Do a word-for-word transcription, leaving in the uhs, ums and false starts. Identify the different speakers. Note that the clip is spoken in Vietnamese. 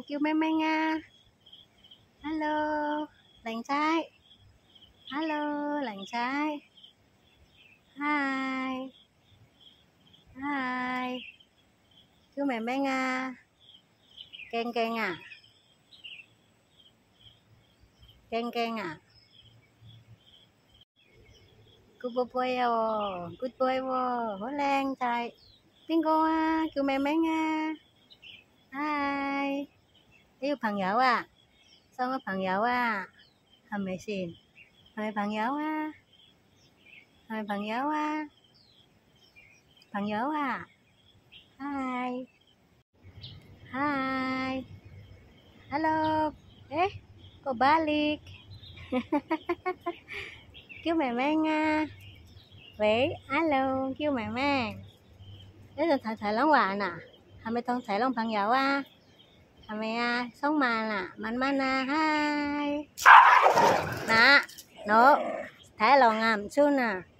Speaker 1: kêu mẹ mẹ Nga. Hello, làng trai. Hello, làng trai. Hi. Hi. Kêu mẹ mẹ Nga. Keng keng à. Keng keng à. Good boy vô. Good boy vô. Hổ làng trai. Bingo à. Kêu mẹ mẹ Nga. Hi. Yêu 朋友啊，送個朋友啊，係咪先？係咪朋友啊？係咪朋友啊？朋友啊 ，Hi Hi Hello. Eh, kau balik. Kêu mẹ mẹ Nga. Vậy, hello, kêu mẹ mẹ. Thế là thầy thầy lóng hoài nè. Hãy mấy thông thầy lóng 朋友啊。係咪啊？sống mà nè, mạnh mạnh à, hi. Nè, nó, thả lòng ngầm xuống nè.